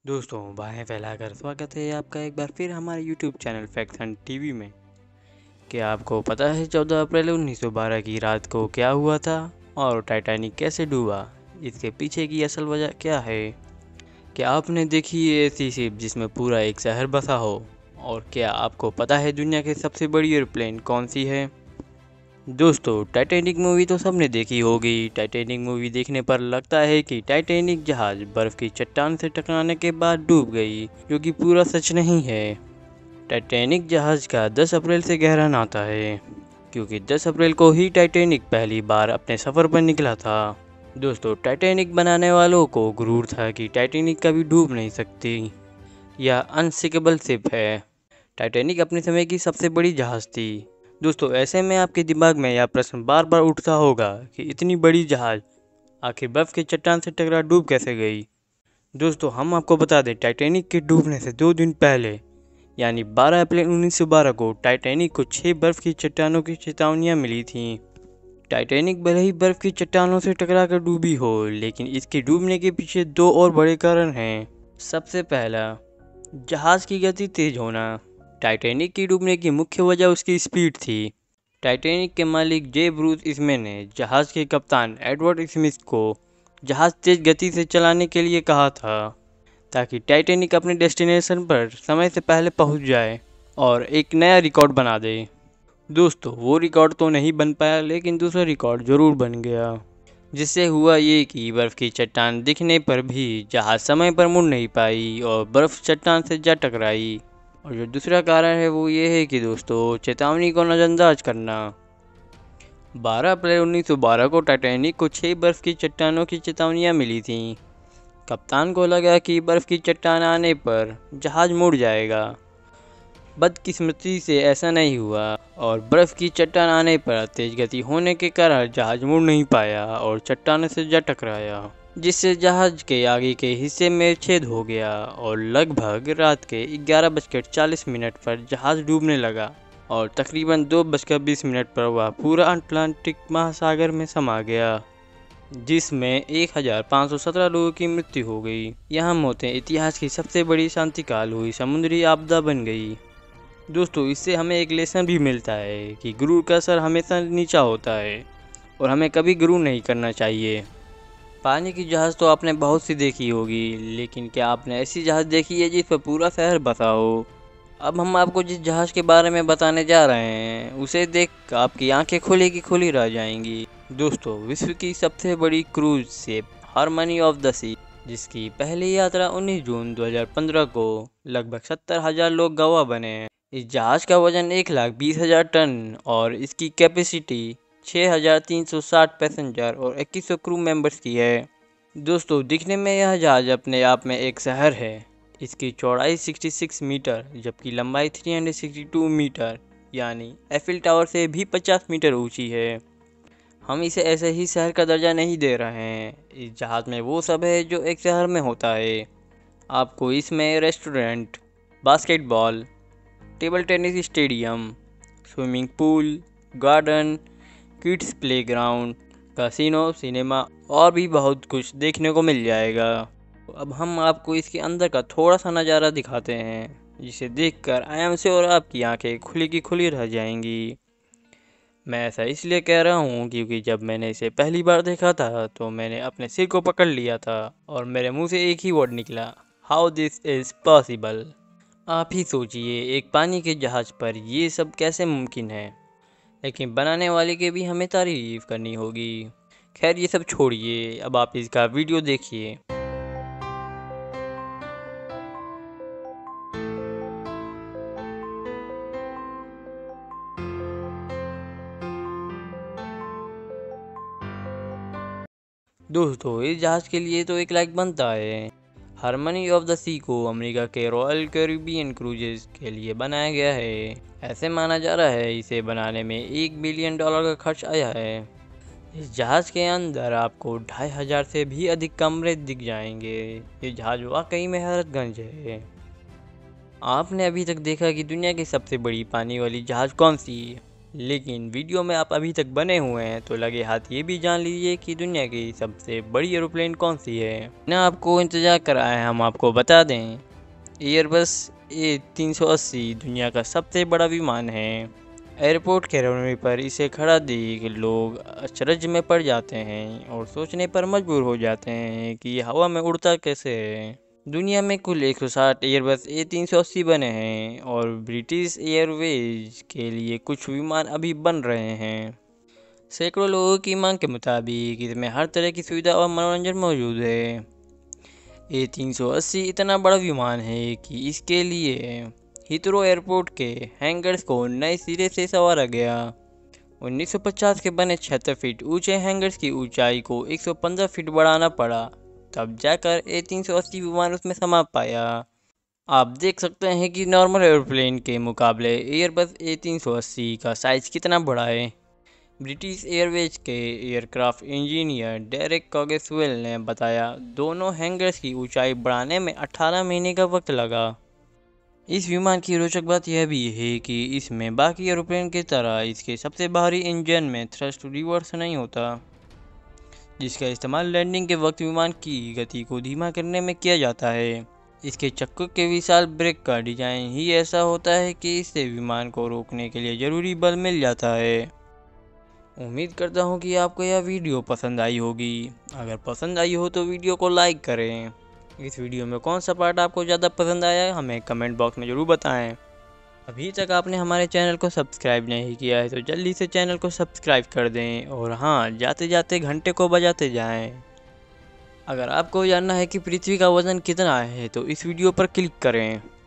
दोस्तों बाहें फैलाकर स्वागत है आपका एक बार फिर हमारे YouTube channel facts and TV में। क्या आपको पता है 14 अप्रैल 1912 की रात को क्या हुआ था और टाइटैनिक कैसे डूबा? इसके पीछे की असल वजह क्या है? क्या आपने देखी है ऐसी शिप जिसमें पूरा एक शहर बसा हो? और क्या आपको पता है दुनिया की सबसे बड़ी एयरप्लेन कौन सी है? दोस्तों टाइटैनिक मूवी तो सबने देखी होगी। टाइटैनिक मूवी देखने पर लगता है कि टाइटैनिक जहाज बर्फ की चट्टान से टकराने के बाद डूब गई, जो कि पूरा सच नहीं है। टाइटैनिक जहाज का 10 अप्रैल से गहरा नाता है, क्योंकि 10 अप्रैल को ही टाइटैनिक पहली बार अपने सफ़र पर निकला था। दोस्तों टाइटैनिक बनाने वालों को गुरूर था कि टाइटैनिक कभी डूब नहीं सकती, यह अनसिंकेबल शिप है। टाइटैनिक अपने समय की सबसे बड़ी जहाज थी। दोस्तों ऐसे में आपके दिमाग में यह प्रश्न बार बार उठता होगा कि इतनी बड़ी जहाज आखिर बर्फ की चट्टान से टकरा डूब कैसे गई। दोस्तों हम आपको बता दें, टाइटैनिक के डूबने से 2 दिन पहले यानी 12 अप्रैल 1912 को टाइटैनिक को 6 बर्फ की चट्टानों की चेतावनियां मिली थीं। टाइटैनिक भले ही बर्फ की चट्टानों से टकरा कर डूबी हो, लेकिन इसके डूबने के पीछे 2 और बड़े कारण हैं। सबसे पहला, जहाज की गति तेज होना। टाइटैनिक की डूबने की मुख्य वजह उसकी स्पीड थी। टाइटैनिक के मालिक जे ब्रूस इसमेन ने जहाज के कप्तान एडवर्ड स्मिथ को जहाज तेज गति से चलाने के लिए कहा था, ताकि टाइटैनिक अपने डेस्टिनेशन पर समय से पहले पहुंच जाए और एक नया रिकॉर्ड बना दे। दोस्तों वो रिकॉर्ड तो नहीं बन पाया, लेकिन दूसरा रिकॉर्ड जरूर बन गया। जिससे हुआ ये कि बर्फ़ की चट्टान दिखने पर भी जहाज समय पर मुड़ नहीं पाई और बर्फ़ चट्टान से जा टकराई। और जो दूसरा कारण है वो ये है कि दोस्तों चेतावनी को नज़रअंदाज करना। 12 अप्रैल 1912 को टाइटैनिक को 6 बर्फ़ की चट्टानों की चेतावनियाँ मिली थीं। कप्तान को लगा कि बर्फ़ की चट्टान आने पर जहाज़ मुड़ जाएगा। बदकिस्मती से ऐसा नहीं हुआ और बर्फ़ की चट्टान आने पर तेज गति होने के कारण जहाज़ मुड़ नहीं पाया और चट्टानों से जा टकराया, जिससे जहाज़ के आगे के हिस्से में छेद हो गया और लगभग रात के 11:40 पर जहाज़ डूबने लगा और तकरीबन 2:20 पर वह पूरा अटलांटिक महासागर में समा गया, जिसमें 1517 लोगों की मृत्यु हो गई। यह मौतें इतिहास की सबसे बड़ी शांतिकाल हुई समुद्री आपदा बन गई। दोस्तों इससे हमें एक लेसन भी मिलता है कि गुरूर का असर हमेशा नीचा होता है और हमें कभी गुरूर नहीं करना चाहिए। पानी की जहाज़ तो आपने बहुत सी देखी होगी, लेकिन क्या आपने ऐसी जहाज़ देखी है जिस पर पूरा शहर बसा हो? अब हम आपको जिस जहाज़ के बारे में बताने जा रहे हैं उसे देख आपकी आंखें खुली की खुली रह जाएंगी। दोस्तों विश्व की सबसे बड़ी cruise ship harmony of the sea, जिसकी पहली यात्रा 19 जून 2015 को लगभग 70,000 लोग गवाह बने हैं। इस जहाज़ का वजन 1,20,000 टन और इसकी कैपेसिटी 6,360 पैसेंजर और 2100 क्रू मेंबर्स की है। दोस्तों दिखने में यह जहाज़ अपने आप में एक शहर है। इसकी चौड़ाई 66 मीटर जबकि लंबाई 362 मीटर यानी एफिल टावर से भी 50 मीटर ऊंची है। हम इसे ऐसे ही शहर का दर्जा नहीं दे रहे हैं। इस जहाज़ में वो सब है जो एक शहर में होता है। आपको इसमें restaurant, basketball, table tennis stadium, swimming pool, garden, kids playground, casino, cinema और भी बहुत कुछ देखने को मिल जाएगा। अब हम आपको इसके अंदर का थोड़ा सा नज़ारा दिखाते हैं, जिसे देखकर आई एम श्योर आपकी आंखें खुली की खुली रह जाएंगी। मैं ऐसा इसलिए कह रहा हूँ क्योंकि जब मैंने इसे पहली बार देखा था तो मैंने अपने सिर को पकड़ लिया था और मेरे मुंह से एक ही वर्ड निकला, हाउ दिस इज़ पॉसिबल। आप ही सोचिए एक पानी के जहाज़ पर ये सब कैसे मुमकिन है, लेकिन बनाने वाले के भी हमें तारीफ करनी होगी। खैर ये सब छोड़िए, अब आप इसका वीडियो देखिए। दोस्तों इस जहाज़ के लिए तो एक लाइक बनता है। हार्मनी ऑफ द सी को अमेरिका के रॉयल कैरिबियन क्रूजेज के लिए बनाया गया है। ऐसे माना जा रहा है इसे बनाने में $1 बिलियन का खर्च आया है। इस जहाज़ के अंदर आपको 2,500 से भी अधिक कमरे दिख जाएंगे। ये जहाज़ वाकई में हैरतगंज है। आपने अभी तक देखा कि दुनिया की सबसे बड़ी पानी वाली जहाज़ कौन सी है? लेकिन वीडियो में आप अभी तक बने हुए हैं तो लगे हाथ ये भी जान लीजिए कि दुनिया की सबसे बड़ी एरोप्लेन कौन सी है। ना आपको इंतजार कराए हम आपको बता दें, एयरबस A380 दुनिया का सबसे बड़ा विमान है। एयरपोर्ट के रनवे पर इसे खड़ा देख लोग अचरज में पड़ जाते हैं और सोचने पर मजबूर हो जाते हैं कि ये हवा में उड़ता कैसे है। दुनिया में कुल 160 एयरबस A380 बने हैं और ब्रिटिश एयरवेज के लिए कुछ विमान अभी बन रहे हैं। सैकड़ों लोगों की मांग के मुताबिक इसमें हर तरह की सुविधा और मनोरंजन मौजूद है। A380 इतना बड़ा विमान है कि इसके लिए हीथ्रो एयरपोर्ट के हैंगर्स को नए सिरे से संवारा गया। 1950 के बने 76 फीट ऊंचे हैंगर्स की ऊंचाई को 115 फीट बढ़ाना पड़ा, तब जाकर A380 विमान उसमें समा पाया। आप देख सकते हैं कि नॉर्मल एयरप्लेन के मुकाबले एयरबस A380 का साइज कितना बड़ा है। ब्रिटिश एयरवेज के एयरक्राफ्ट इंजीनियर डेरेक कॉगेसवेल ने बताया, दोनों हैंगर्स की ऊंचाई बढ़ाने में 18 महीने का वक्त लगा। इस विमान की रोचक बात यह भी है कि इसमें बाकी एरोप्लेन की तरह इसके सबसे बाहरी इंजन में थ्रस्ट रिवर्स नहीं होता, जिसका इस्तेमाल लैंडिंग के वक्त विमान की गति को धीमा करने में किया जाता है। इसके चक्कों के विशाल ब्रेक का डिजाइन ही ऐसा होता है कि इससे विमान को रोकने के लिए जरूरी बल मिल जाता है। उम्मीद करता हूँ कि आपको यह वीडियो पसंद आई होगी। अगर पसंद आई हो तो वीडियो को लाइक करें। इस वीडियो में कौन सा पार्ट आपको ज़्यादा पसंद आया हमें कमेंट बॉक्स में ज़रूर बताएं। अभी तक आपने हमारे चैनल को सब्सक्राइब नहीं किया है तो जल्दी से चैनल को सब्सक्राइब कर दें और हाँ, जाते जाते घंटे को बजाते जाएं। अगर आपको जानना है कि पृथ्वी का वजन कितना है तो इस वीडियो पर क्लिक करें।